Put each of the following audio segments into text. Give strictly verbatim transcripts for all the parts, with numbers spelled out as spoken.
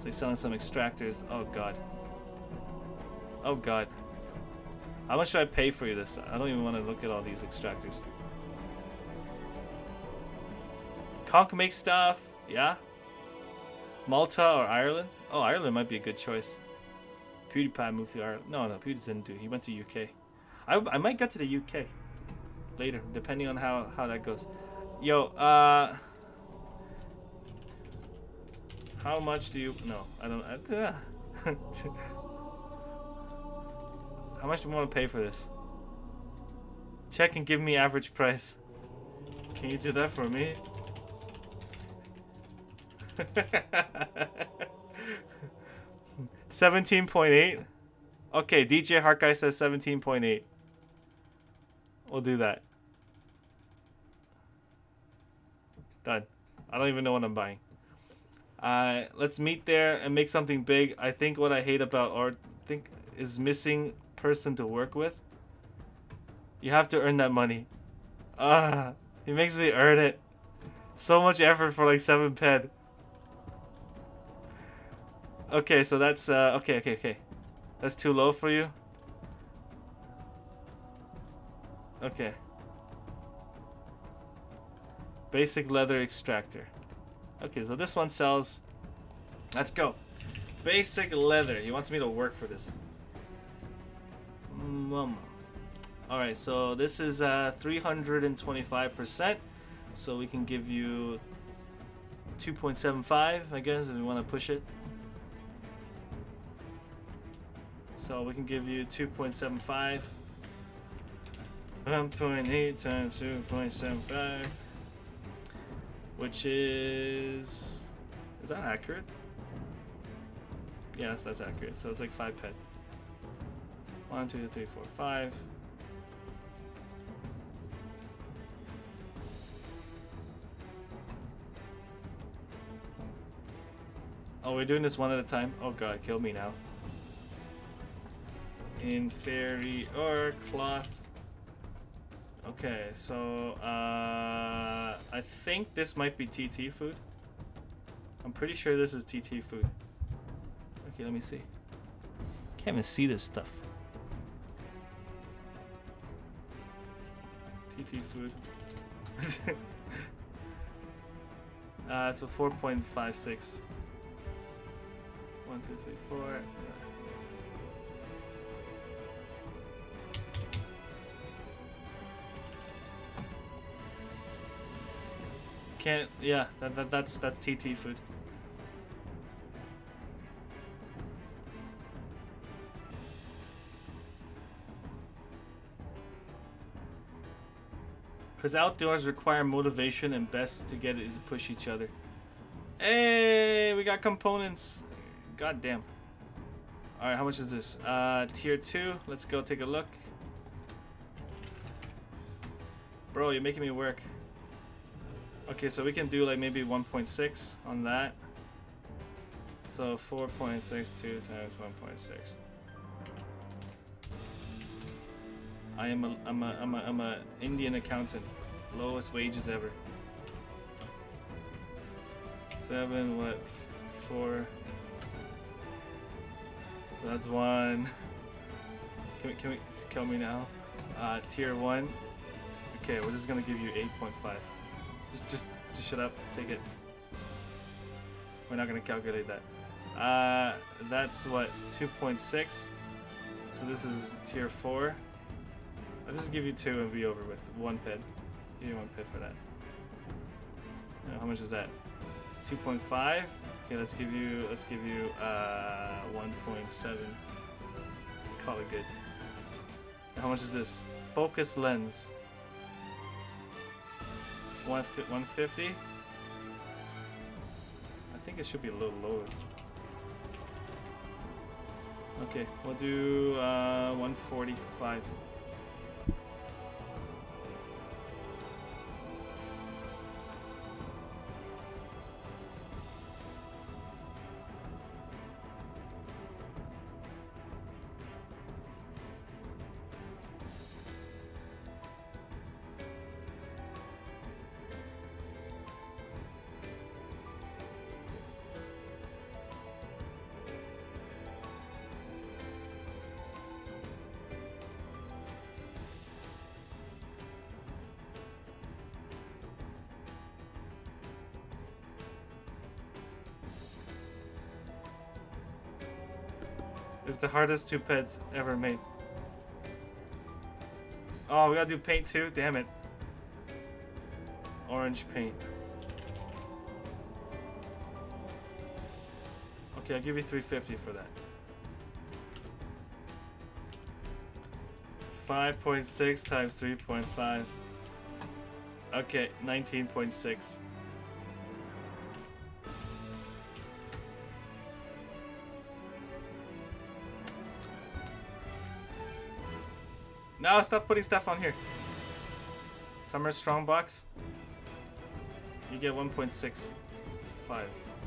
So he's selling some extractors. Oh god. Oh god. How much should I pay for this? I don't even want to look at all these extractors. Conk makes stuff. Yeah. Malta or Ireland? Oh, Ireland might be a good choice. PewDiePie moved to Ireland. No, no, PewDiePie didn't do. He went to U K. I, I might get to the U K later, depending on how, how that goes. Yo, uh... how much do you... No, I don't... Uh, how much do you want to pay for this? Check and give me average price. Can you do that for me? seventeen point eight? Okay, D J Heartguy says seventeen point eight. We'll do that. Done. I don't even know what I'm buying. Uh, let's meet there and make something big. I think what I hate about art think is missing person to work with. You have to earn that money. Ah, he makes me earn it. So much effort for like seven ped. Okay, so that's uh okay, okay, okay. That's too low for you? Okay. Basic leather extractor. Okay, so this one sells. Let's go. Basic leather. He wants me to work for this. Mm, Alright, so this is uh, three hundred twenty-five percent. So we can give you two point seven five, I guess, if we want to push it. So we can give you two point seven five. one point eight times two point seven five. Which is... Is that accurate? Yes, that's accurate. So it's like five ped. One, two, three, four, five. Oh, we're doing this one at a time? Oh god, kill me now. Inferior cloth. Okay, so uh, I think this might be T T food. I'm pretty sure this is T T food. Okay, let me see. Can't even see this stuff. T T food. uh, so four point five six. One, two, three, four. Can't, yeah, that, that, that's that's T T food. Because outdoors require motivation and best to get it to push each other. Hey, we got components. God damn. Alright, how much is this? Uh, tier two. Let's go take a look. Bro, you're making me work. Okay, so we can do like maybe one point six on that. So four point six two times one point six. I am a I'm a I'm a I'm a Indian accountant. Lowest wages ever. Seven what four. So that's one. Can we can we kill me now? Uh, tier one. Okay, we're just gonna give you eight point five. Just, just, just shut up. Take it. We're not gonna calculate that. Uh, that's what two point six. So this is tier four. I'll just give you two and be over with. One ped. Give you one ped for that. Now, how much is that? two point five. Okay, let's give you. Let's give you uh, one point seven. Let's call it good. Now, how much is this? Focus lens. one fifty. I think it should be a little lower. Okay, we'll do uh, one forty-five. It's the hardest two pets ever made. Oh, we gotta do paint too? Damn it. Orange paint. Okay, I'll give you three fifty for that. five point six times three point five. Okay, nineteen point six. No, stop putting stuff on here. Summer Strongbox. You get one point six five.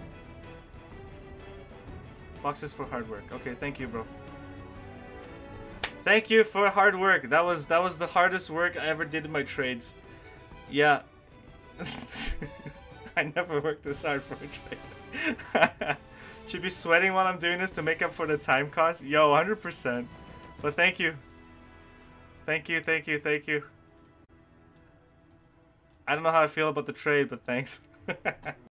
Boxes for hard work. Okay, thank you, bro. Thank you for hard work. That was that was the hardest work I ever did in my trades. Yeah. I never worked this hard for a trade. Should be sweating while I'm doing this to make up for the time cost. Yo, one hundred percent. But thank you. Thank you, thank you, thank you. I don't know how I feel about the trade, but thanks.